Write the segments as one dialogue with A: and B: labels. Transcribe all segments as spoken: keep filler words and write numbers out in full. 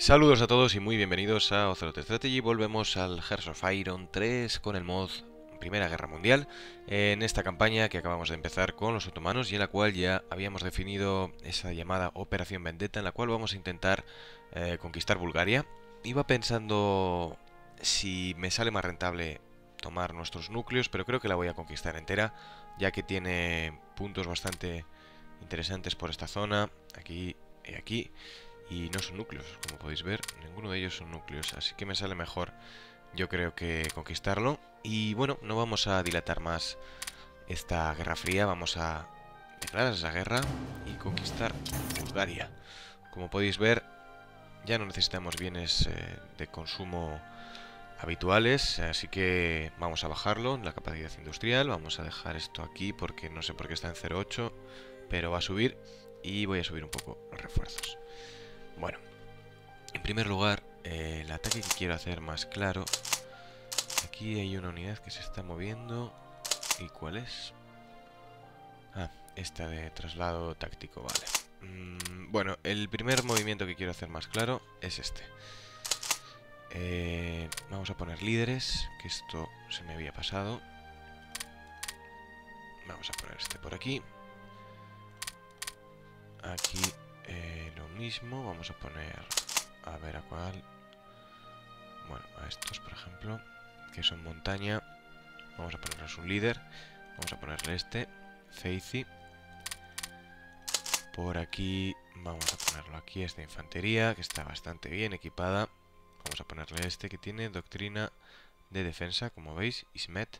A: Saludos a todos y muy bienvenidos a Ocelot Strategy. Volvemos al Hearts of Iron tres con el mod Primera Guerra Mundial, en esta campaña que acabamos de empezar con los otomanos y en la cual ya habíamos definido esa llamada Operación Vendetta, en la cual vamos a intentar eh, conquistar Bulgaria. Iba pensando si me sale más rentable tomar nuestros núcleos, pero creo que la voy a conquistar entera, ya que tiene puntos bastante interesantes por esta zona, aquí y aquí. Y no son núcleos, como podéis ver, ninguno de ellos son núcleos, así que me sale mejor, yo creo, que conquistarlo. Y bueno, no vamos a dilatar más esta guerra fría, vamos a declarar esa guerra y conquistar Bulgaria. Como podéis ver, ya no necesitamos bienes eh, de consumo habituales, así que vamos a bajarlo, la capacidad industrial. Vamos a dejar esto aquí porque no sé por qué está en cero punto ocho, pero va a subir y voy a subir un poco los refuerzos. Bueno, en primer lugar, eh, el ataque que quiero hacer más claro. Aquí hay una unidad que se está moviendo. ¿Y cuál es? Ah, esta de traslado táctico, vale. Mm, bueno, el primer movimiento que quiero hacer más claro es este. Eh, vamos a poner líderes, que esto se me había pasado. Vamos a poner este por aquí. Aquí eh, lo mismo, vamos a poner... A ver a cuál. Bueno, a estos, por ejemplo, que son montaña. Vamos a ponerles un líder. Vamos a ponerle este, Faithy. Por aquí vamos a ponerlo aquí, esta infantería, que está bastante bien equipada. Vamos a ponerle este, que tiene doctrina de defensa, como veis, Ismet.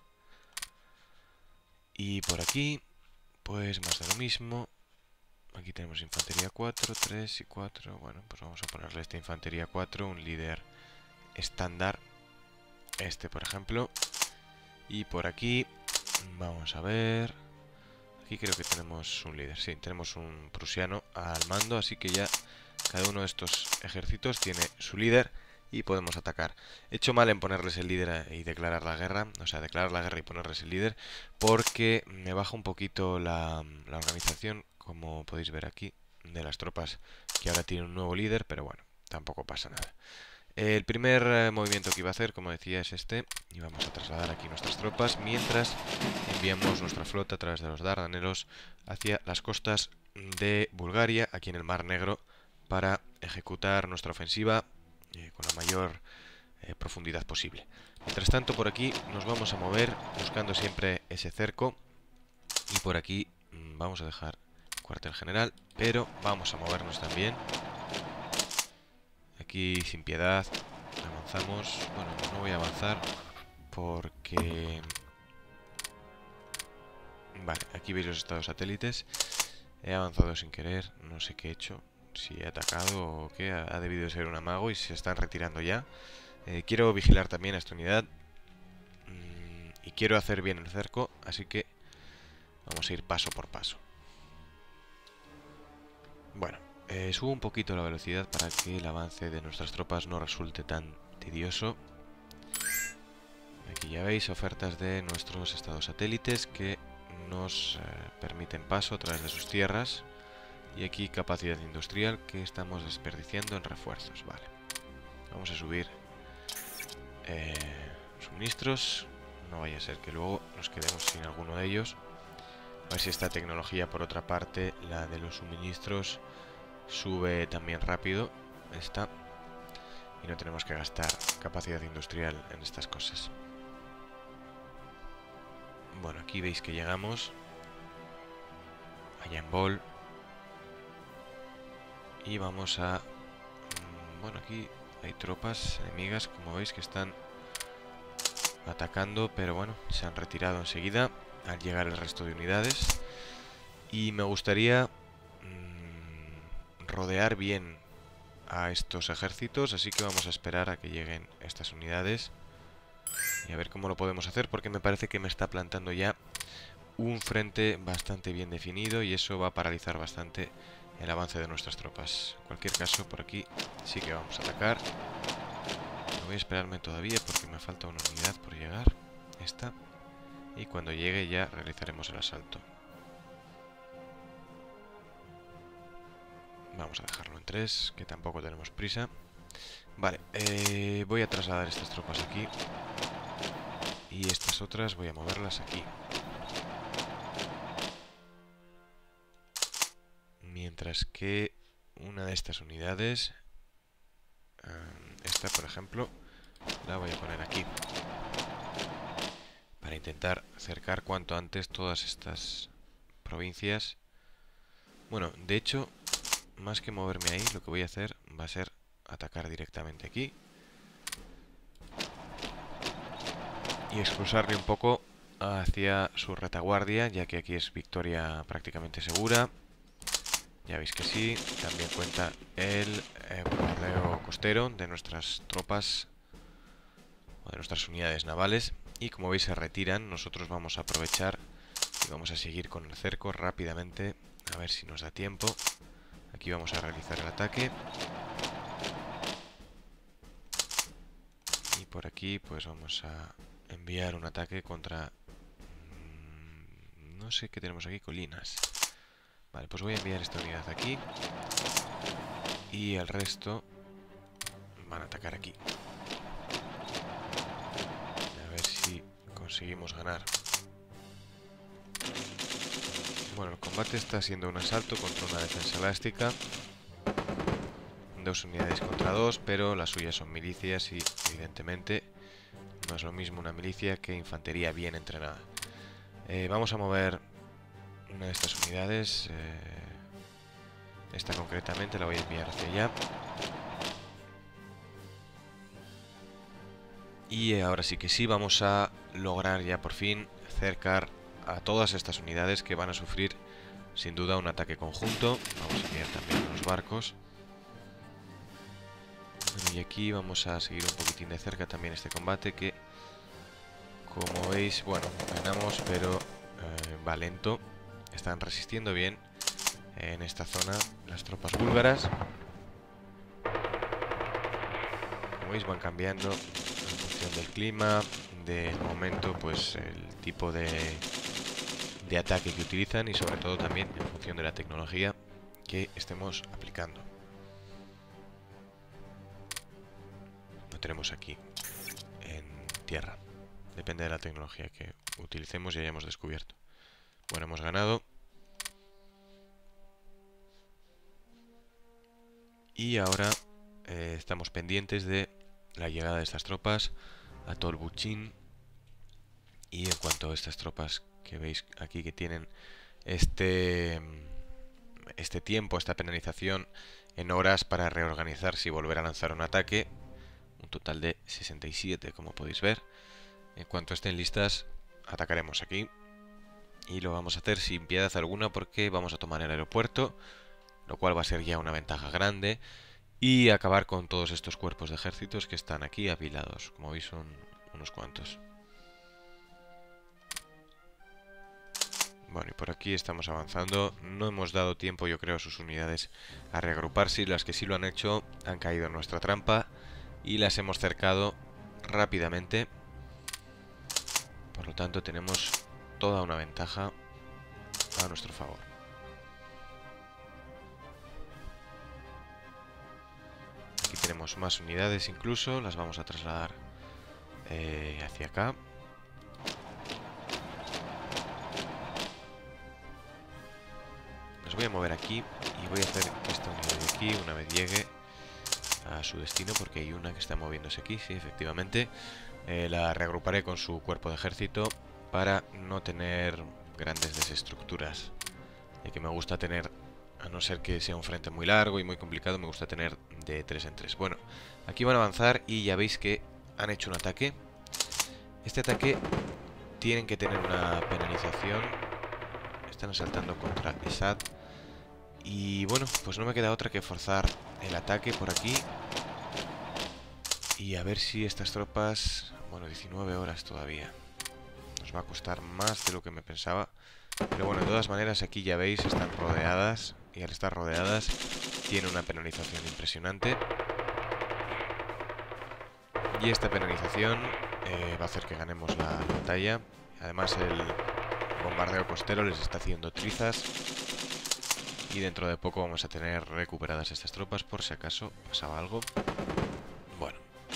A: Y por aquí, pues más de lo mismo. Aquí tenemos infantería cuatro, tres y cuatro. Bueno, pues vamos a ponerle esta infantería cuatro, un líder estándar, este por ejemplo. Y por aquí vamos a ver, aquí creo que tenemos un líder, sí, tenemos un prusiano al mando, así que ya cada uno de estos ejércitos tiene su líder y podemos atacar. He hecho mal en ponerles el líder y declarar la guerra, o sea, declarar la guerra y ponerles el líder, porque me baja un poquito la, la organización, como podéis ver aquí, de las tropas que ahora tienen un nuevo líder, pero bueno, tampoco pasa nada. El primer eh, movimiento que iba a hacer, como decía, es este, y vamos a trasladar aquí nuestras tropas mientras enviamos nuestra flota a través de los Dardanelos hacia las costas de Bulgaria, aquí en el Mar Negro, para ejecutar nuestra ofensiva eh, con la mayor eh, profundidad posible. Mientras tanto, por aquí nos vamos a mover buscando siempre ese cerco, y por aquí mmm, vamos a dejar cuartel general, pero vamos a movernos también. Aquí sin piedad avanzamos. Bueno, no voy a avanzar porque... Vale, aquí veis los estados satélites. He avanzado sin querer, no sé qué he hecho. Si he atacado o qué, ha debido ser un amago y se están retirando ya. Eh, quiero vigilar también a esta unidad. Mm, y quiero hacer bien el cerco, así que vamos a ir paso por paso. Bueno, eh, subo un poquito la velocidad para que el avance de nuestras tropas no resulte tan tedioso. Aquí ya veis ofertas de nuestros estados satélites que nos eh, permiten paso a través de sus tierras. Y aquí capacidad industrial que estamos desperdiciando en refuerzos. Vale, vamos a subir eh, suministros. No vaya a ser que luego nos quedemos sin alguno de ellos. A ver si esta tecnología, por otra parte, la de los suministros, sube también rápido. Esta. Y no tenemos que gastar capacidad industrial en estas cosas. Bueno, aquí veis que llegamos allá en Bol. Y vamos a... Bueno, aquí hay tropas enemigas, como veis, que están atacando, pero bueno, se han retirado enseguida al llegar el resto de unidades. Y me gustaría mmm, rodear bien a estos ejércitos, así que vamos a esperar a que lleguen estas unidades y a ver cómo lo podemos hacer, porque me parece que me está plantando ya un frente bastante bien definido y eso va a paralizar bastante el avance de nuestras tropas. En cualquier caso, por aquí sí que vamos a atacar. No voy a esperarme todavía porque me falta una unidad por llegar, esta, y cuando llegue ya realizaremos el asalto. Vamos a dejarlo en tres, que tampoco tenemos prisa. Vale, eh, voy a trasladar estas tropas aquí. Y estas otras voy a moverlas aquí. Mientras que una de estas unidades, esta por ejemplo, la voy a poner aquí. Para intentar acercar cuanto antes todas estas provincias. Bueno, de hecho, más que moverme ahí, lo que voy a hacer va a ser atacar directamente aquí. Y expulsarle un poco hacia su retaguardia, ya que aquí es victoria prácticamente segura. Ya veis que sí. También cuenta el eh, bombardeo costero de nuestras tropas o de nuestras unidades navales. Y como veis se retiran. Nosotros vamos a aprovechar y vamos a seguir con el cerco rápidamente. A ver si nos da tiempo. Aquí vamos a realizar el ataque. Y por aquí pues vamos a enviar un ataque contra... Mmm, no sé qué tenemos aquí, colinas. Vale, pues voy a enviar esta unidad aquí. Y el resto van a atacar aquí. A ver si conseguimos ganar. Bueno, el combate está siendo un asalto contra una defensa elástica. Dos unidades contra dos, pero las suyas son milicias y evidentemente no es lo mismo una milicia que infantería bien entrenada. Eh, vamos a mover una de estas unidades. Eh, esta concretamente la voy a enviar hacia allá. Y ahora sí que sí, vamos a lograr ya por fin cercar a todas estas unidades que van a sufrir sin duda un ataque conjunto. Vamos a enviar también los barcos. Bueno, y aquí vamos a seguir un poquitín de cerca también este combate que, como veis, bueno, ganamos, pero eh, va lento. Están resistiendo bien en esta zona las tropas búlgaras. Como veis van cambiando en función del clima, del momento, pues el tipo de, de ataque que utilizan y sobre todo también en función de la tecnología que estemos aplicando. Lo tenemos aquí en tierra. Depende de la tecnología que utilicemos y hayamos descubierto. Bueno, hemos ganado. Y ahora eh, estamos pendientes de la llegada de estas tropas a Tolbuchín. Y en cuanto a estas tropas que veis aquí que tienen este, este tiempo, esta penalización en horas para reorganizarse y volver a lanzar un ataque, un total de sesenta y siete como podéis ver. En cuanto estén listas atacaremos aquí y lo vamos a hacer sin piedad alguna porque vamos a tomar el aeropuerto, lo cual va a ser ya una ventaja grande, y acabar con todos estos cuerpos de ejércitos que están aquí apilados. Como veis son unos cuantos. Bueno, y por aquí estamos avanzando. No hemos dado tiempo, yo creo, a sus unidades a reagruparse, y las que sí lo han hecho han caído en nuestra trampa y las hemos cercado rápidamente. Por lo tanto tenemos toda una ventaja a nuestro favor. Aquí tenemos más unidades incluso, las vamos a trasladar eh, hacia acá. Las voy a mover aquí y voy a hacer que esta unidad de aquí, una vez llegue a su destino, porque hay una que está moviéndose aquí, sí, efectivamente, eh, la reagruparé con su cuerpo de ejército para no tener grandes desestructuras, ya que me gusta tener, a no ser que sea un frente muy largo y muy complicado, me gusta tener de tres en tres. Bueno, aquí van a avanzar y ya veis que han hecho un ataque. Este ataque tienen que tener una penalización. Están asaltando contra Esad. Y bueno, pues no me queda otra que forzar el ataque por aquí. Y a ver si estas tropas... Bueno, diecinueve horas todavía. Nos va a costar más de lo que me pensaba. Pero bueno, de todas maneras aquí ya veis, están rodeadas. Y al estar rodeadas tiene una penalización impresionante. Y esta penalización eh, va a hacer que ganemos la batalla. Además el bombardeo costero les está haciendo trizas. Y dentro de poco vamos a tener recuperadas estas tropas por si acaso pasaba algo.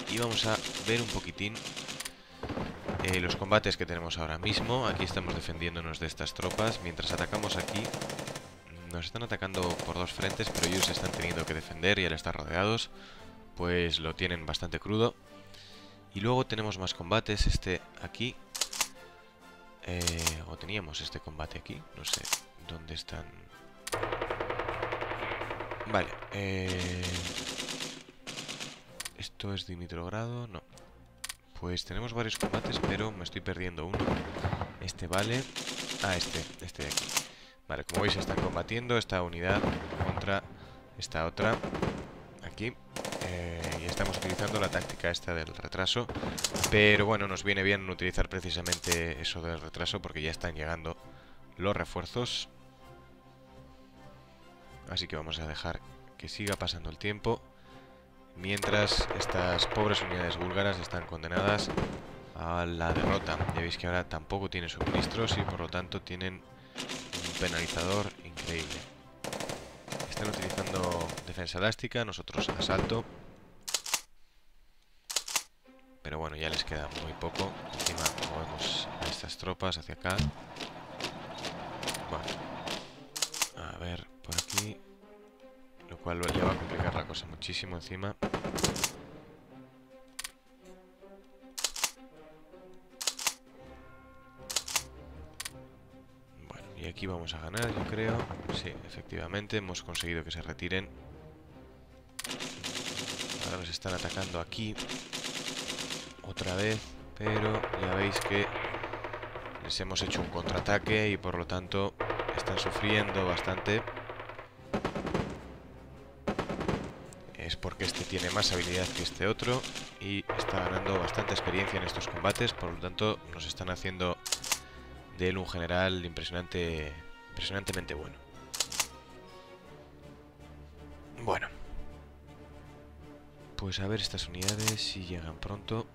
A: y vamos a ver un poquitín eh, los combates que tenemos ahora mismo. Aquí estamos defendiéndonos de estas tropas. Mientras atacamos aquí, nos están atacando por dos frentes, pero ellos están teniendo que defender y al estar rodeados, pues lo tienen bastante crudo. Y luego tenemos más combates, este aquí. Eh, o teníamos este combate aquí, no sé dónde están. Vale, eh... esto es Dimitrogrado, no. Pues tenemos varios combates, pero me estoy perdiendo uno. Este vale. Ah, este, este de aquí. Vale, como veis están combatiendo esta unidad contra esta otra. Aquí. Eh, y estamos utilizando la táctica esta del retraso. Pero bueno, nos viene bien utilizar precisamente eso del retraso porque ya están llegando los refuerzos. Así que vamos a dejar que siga pasando el tiempo, mientras estas pobres unidades búlgaras están condenadas a la derrota. Ya veis que ahora tampoco tienen suministros y por lo tanto tienen un penalizador increíble. Están utilizando defensa elástica, nosotros asalto. Pero bueno, ya les queda muy poco. Encima movemos a estas tropas hacia acá. Bueno, a ver, por aquí. Lo cual ya va a complicar la cosa muchísimo encima. Bueno, y aquí vamos a ganar, yo creo. Sí, efectivamente, hemos conseguido que se retiren. Ahora nos están atacando aquí otra vez, pero ya veis que les hemos hecho un contraataque y por lo tanto están sufriendo bastante. Es porque este tiene más habilidad que este otro y está ganando bastante experiencia en estos combates, por lo tanto nos están haciendo de él un general impresionante, impresionantemente bueno. Bueno, pues a ver estas unidades si llegan pronto.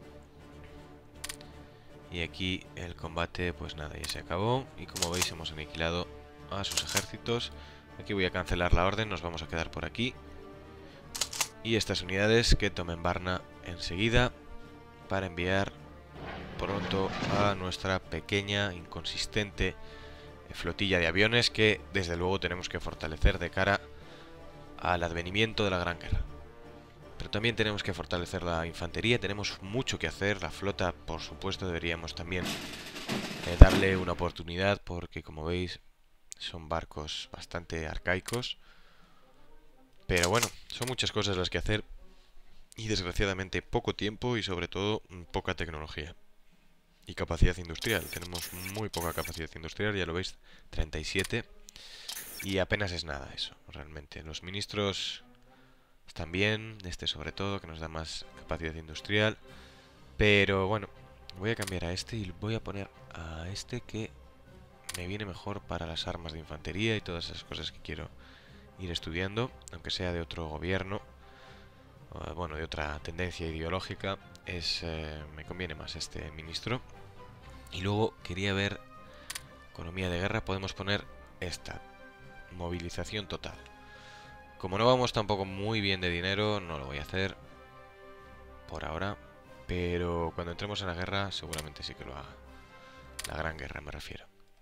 A: Y aquí el combate, pues nada, ya se acabó. Y como veis hemos aniquilado a sus ejércitos. Aquí voy a cancelar la orden, nos vamos a quedar por aquí. Y estas unidades que tomen Varna enseguida para enviar pronto a nuestra pequeña, inconsistente flotilla de aviones que desde luego tenemos que fortalecer de cara al advenimiento de la Gran Guerra. Pero también tenemos que fortalecer la infantería, tenemos mucho que hacer. La flota, por supuesto, deberíamos también eh, darle una oportunidad porque, como veis, son barcos bastante arcaicos. Pero bueno, son muchas cosas las que hacer y desgraciadamente poco tiempo y sobre todo poca tecnología y capacidad industrial. Tenemos muy poca capacidad industrial, ya lo veis, treinta y siete, y apenas es nada eso, realmente. Los ministros están bien, este sobre todo, que nos da más capacidad industrial, pero bueno, voy a cambiar a este y voy a poner a este que me viene mejor para las armas de infantería y todas esas cosas que quiero ir estudiando, aunque sea de otro gobierno, o, bueno, de otra tendencia ideológica, es eh, me conviene más este ministro. Y luego quería ver economía de guerra, podemos poner esta, movilización total. Como no vamos tampoco muy bien de dinero, no lo voy a hacer por ahora, pero cuando entremos en la guerra seguramente sí que lo haga. La Gran Guerra me refiero.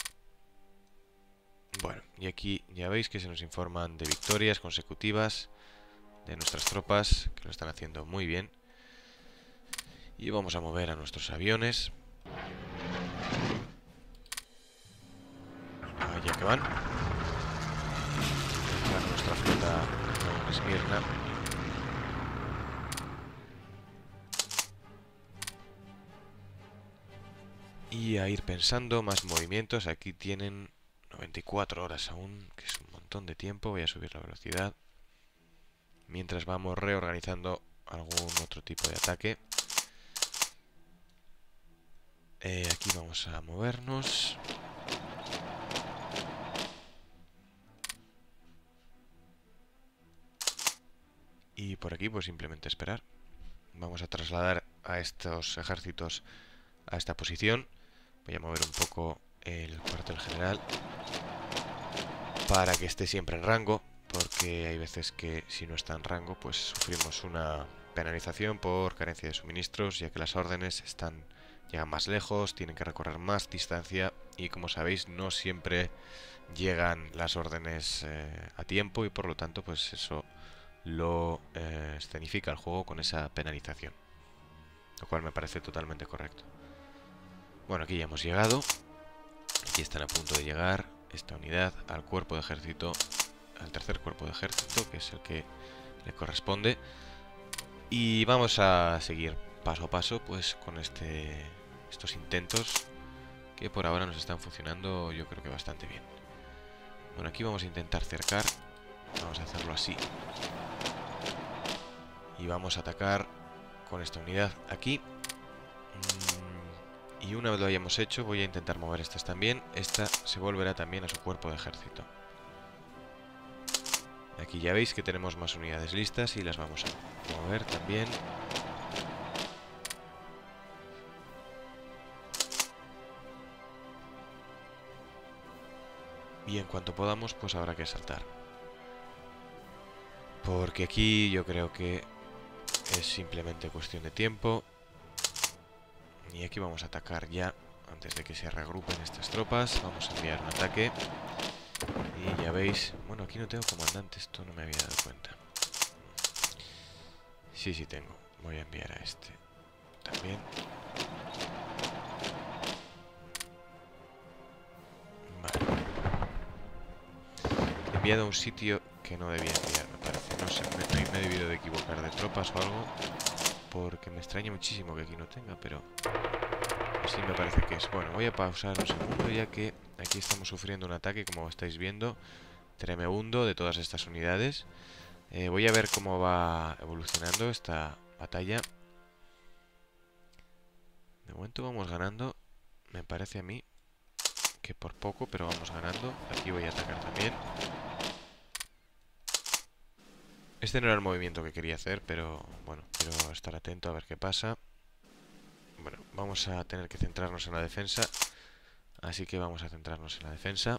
A: Bueno, y aquí ya veis que se nos informan de victorias consecutivas de nuestras tropas, que lo están haciendo muy bien. Y vamos a mover a nuestros aviones. Allá que van. Para nuestra flota en Esmirna. Y a ir pensando más movimientos. Aquí tienen noventa y cuatro horas aún, que es un montón de tiempo. Voy a subir la velocidad mientras vamos reorganizando algún otro tipo de ataque. Eh, aquí vamos a movernos. Y por aquí pues simplemente esperar. Vamos a trasladar a estos ejércitos a esta posición. Voy a mover un poco el cuartel general para que esté siempre en rango, porque hay veces que si no está en rango pues sufrimos una penalización por carencia de suministros, ya que las órdenes están llegan más lejos, tienen que recorrer más distancia y, como sabéis, no siempre llegan las órdenes eh, a tiempo, y por lo tanto pues eso lo eh, escenifica el juego con esa penalización, lo cual me parece totalmente correcto. Bueno, aquí ya hemos llegado. Aquí están a punto de llegar esta unidad al cuerpo de ejército, al tercer cuerpo de ejército, que es el que le corresponde. Y vamos a seguir paso a paso pues con este estos intentos que por ahora nos están funcionando, yo creo que bastante bien. Bueno, aquí vamos a intentar cercar. Vamos a hacerlo así. Y vamos a atacar con esta unidad aquí. Y una vez lo hayamos hecho, voy a intentar mover estas también. Esta se volverá también a su cuerpo de ejército. Aquí ya veis que tenemos más unidades listas y las vamos a mover también. Y en cuanto podamos, pues habrá que saltar. Porque aquí yo creo que es simplemente cuestión de tiempo. Y aquí vamos a atacar ya, antes de que se reagrupen estas tropas. Vamos a enviar un ataque. Y ya veis... Bueno, aquí no tengo comandante, esto no me había dado cuenta. Sí, sí tengo. Voy a enviar a este también. Vale. He enviado a un sitio que no debía enviar, me parece. No sé, me, me he debido de equivocar de tropas o algo. Porque me extraña muchísimo que aquí no tenga, pero... sí me parece que es. Bueno, voy a pausar un segundo, ya que aquí estamos sufriendo un ataque, como estáis viendo, tremebundo de todas estas unidades. Eh, voy a ver cómo va evolucionando esta batalla. De momento vamos ganando. Me parece a mí que por poco, pero vamos ganando. Aquí voy a atacar también. Este no era el movimiento que quería hacer, pero bueno, quiero estar atento a ver qué pasa. Bueno, vamos a tener que centrarnos en la defensa. Así que vamos a centrarnos en la defensa.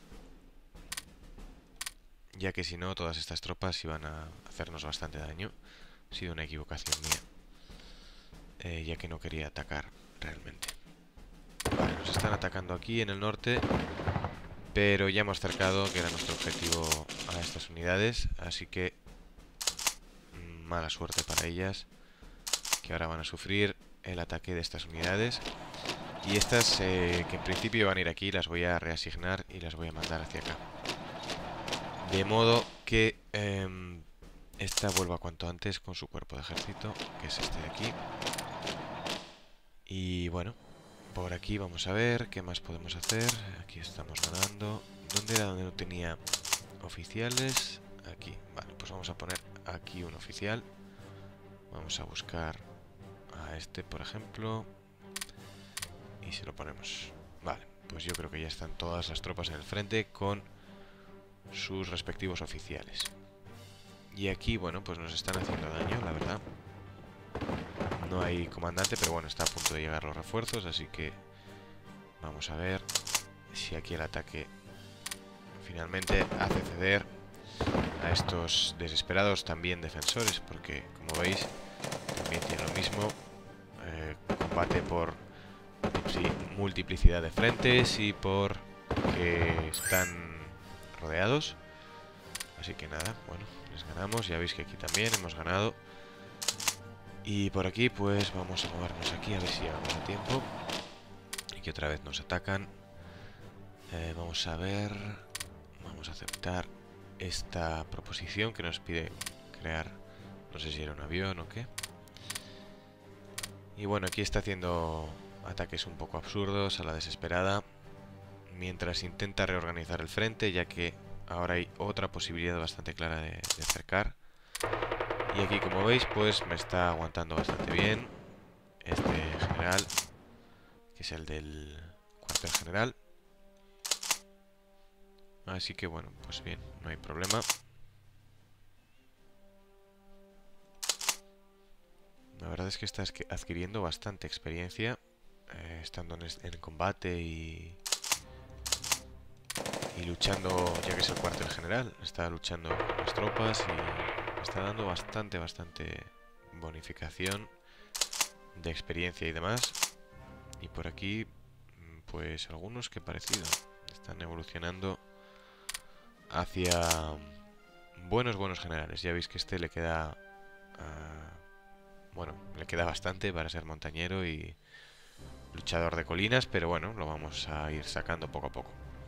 A: Ya que si no, todas estas tropas iban a hacernos bastante daño. Ha sido una equivocación mía. Eh, ya que no quería atacar realmente. Vale, nos están atacando aquí en el norte. Pero ya hemos cercado, que era nuestro objetivo, a estas unidades. Así que... mala suerte para ellas, que ahora van a sufrir el ataque de estas unidades. Y estas, eh, que en principio van a ir aquí, las voy a reasignar y las voy a mandar hacia acá. De modo que eh, esta vuelva cuanto antes con su cuerpo de ejército, que es este de aquí. Y bueno, por aquí vamos a ver qué más podemos hacer. Aquí estamos ganando. ¿Dónde era donde no tenía oficiales? Aquí. Vale, pues vamos a poner aquí un oficial. Vamos a buscar a este, por ejemplo. Y se lo ponemos. Vale, pues yo creo que ya están todas las tropas en el frente con sus respectivos oficiales. Y aquí, bueno, pues nos están haciendo daño, la verdad. No hay comandante, pero bueno, está a punto de llegar los refuerzos, así que vamos a ver si aquí el ataque finalmente hace ceder a estos desesperados también defensores, porque como veis también tiene lo mismo. Eh, combate por multiplicidad de frentes y por que están rodeados. Así que nada, bueno, les ganamos. Ya veis que aquí también hemos ganado. Y por aquí pues vamos a movernos aquí a ver si llegamos a tiempo. Y que otra vez nos atacan. Eh, vamos a ver. Vamos a aceptar esta proposición que nos pide crear. No sé si era un avión o qué. Y bueno, aquí está haciendo ataques un poco absurdos a la desesperada, mientras intenta reorganizar el frente, ya que ahora hay otra posibilidad bastante clara de, de acercar. Y aquí, como veis, pues me está aguantando bastante bien este general, que es el del cuartel general. Así que bueno, pues bien, no hay problema. La verdad es que está adquiriendo bastante experiencia, eh, estando en, en combate y, y luchando, ya que es el cuartel general. Está luchando con las tropas y está dando bastante, bastante bonificación de experiencia y demás. Y por aquí, pues algunos que parecido. Están evolucionando hacia buenos, buenos generales. Ya veis que este le queda... Uh, bueno, le queda bastante para ser montañero y luchador de colinas, pero bueno, lo vamos a ir sacando poco a poco.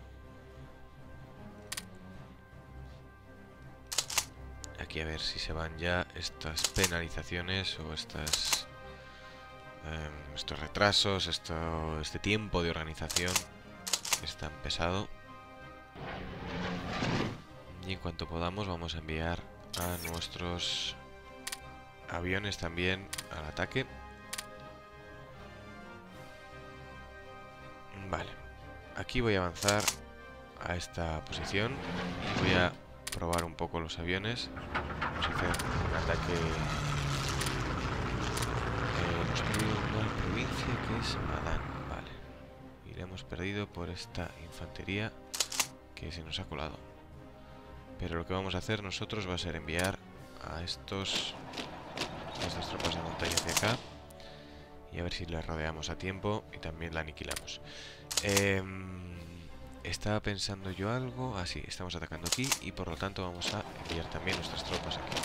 A: Aquí a ver si se van ya estas penalizaciones o estas eh, estos retrasos, esto, este tiempo de organización que es tan pesado. Y en cuanto podamos vamos a enviar a nuestros aviones también al ataque. Vale, aquí voy a avanzar a esta posición y voy a probar un poco los aviones. Vamos a hacer un ataque. Eh, hemos perdido una provincia que es Madán. Vale, y la hemos perdido por esta infantería que se nos ha colado. Pero lo que vamos a hacer nosotros va a ser enviar a estos a estas tropas de montaña hacia acá y a ver si la rodeamos a tiempo y también la aniquilamos. Eh, estaba pensando yo algo. Ah, sí, estamos atacando aquí y por lo tanto vamos a enviar también nuestras tropas aquí.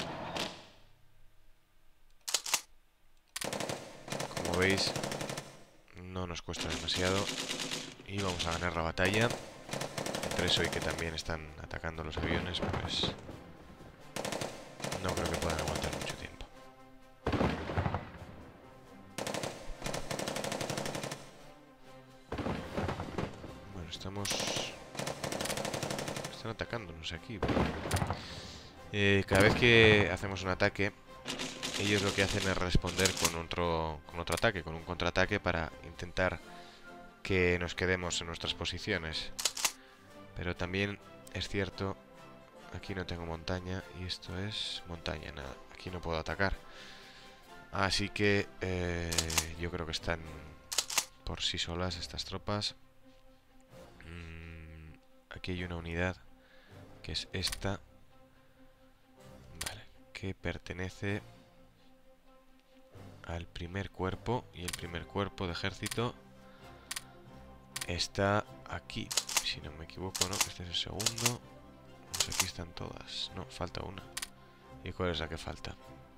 A: Como veis, no nos cuesta demasiado y vamos a ganar la batalla. Entre eso y que también están atacando los aviones, pues no creo que puedan aguantar mucho tiempo. Bueno, estamos... Están atacándonos aquí. Eh, cada vez que hacemos un ataque, ellos lo que hacen es responder con otro, con otro ataque, con un contraataque para intentar que nos quedemos en nuestras posiciones. Pero también es cierto, aquí no tengo montaña y esto es montaña, nada, aquí no puedo atacar. Así que eh, yo creo que están por sí solas estas tropas. Mm, aquí hay una unidad que es esta, vale, que pertenece al primer cuerpo y el primer cuerpo de ejército está aquí. Si no me equivoco, no, este es el segundo. Pues aquí están todas. No, falta una. ¿Y cuál es la que falta?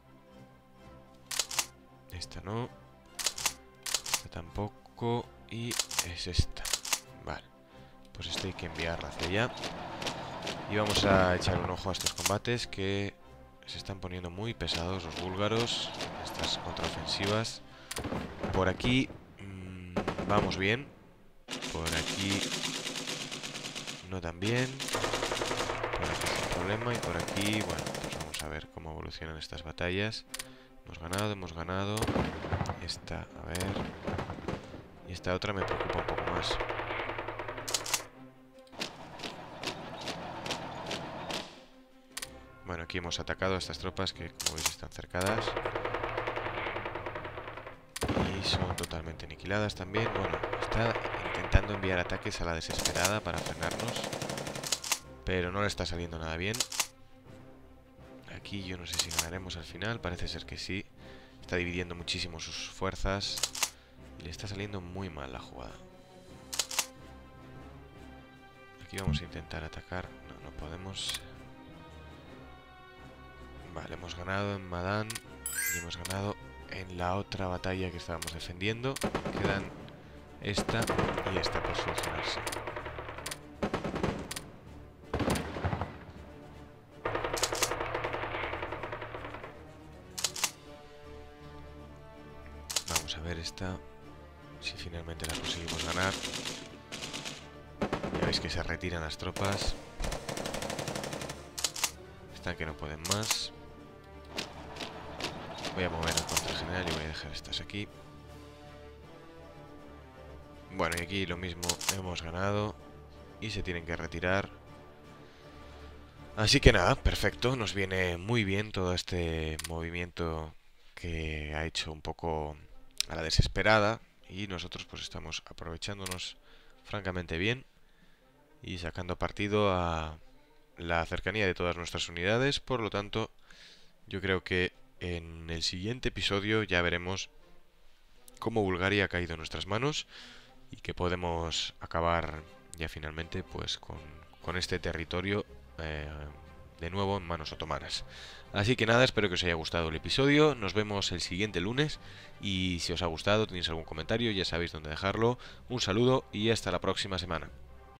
A: Esta no. Esta tampoco. Y es esta. Vale. Pues esta hay que enviarla hacia allá. Y vamos a echar un ojo a estos combates que se están poniendo muy pesados los búlgaros. Estas contraofensivas. Por aquí mmm, vamos bien. Por aquí no tan bien. Por aquí sin problema. Y por aquí, bueno, pues vamos a ver cómo evolucionan estas batallas. Hemos ganado, hemos ganado. Esta, a ver. Y esta otra me preocupa un poco más. Bueno, aquí hemos atacado a estas tropas que, como veis, están cercadas. Y son totalmente aniquiladas también. Bueno, está intentando enviar ataques a la desesperada para frenarnos. Pero no le está saliendo nada bien. Aquí yo no sé si ganaremos al final. Parece ser que sí. Está dividiendo muchísimo sus fuerzas. Y le está saliendo muy mal la jugada. Aquí vamos a intentar atacar. No, no podemos. Vale, hemos ganado en Madán. Y hemos ganado en la otra batalla que estábamos defendiendo. Quedan esta y esta por solucionarse. Vamos a ver esta, si finalmente la conseguimos ganar. Ya veis que se retiran las tropas. Están que no pueden más. Voy a mover al contrageneral y voy a dejar estas aquí. Bueno, y aquí lo mismo, hemos ganado y se tienen que retirar. Así que nada, perfecto, nos viene muy bien todo este movimiento que ha hecho un poco a la desesperada y nosotros pues estamos aprovechándonos francamente bien y sacando partido a la cercanía de todas nuestras unidades. Por lo tanto, yo creo que en el siguiente episodio ya veremos cómo Bulgaria ha caído en nuestras manos y que podemos acabar ya finalmente pues con, con este territorio eh, de nuevo en manos otomanas. Así que nada, espero que os haya gustado el episodio, nos vemos el siguiente lunes y si os ha gustado, tenéis algún comentario, ya sabéis dónde dejarlo. Un saludo y hasta la próxima semana.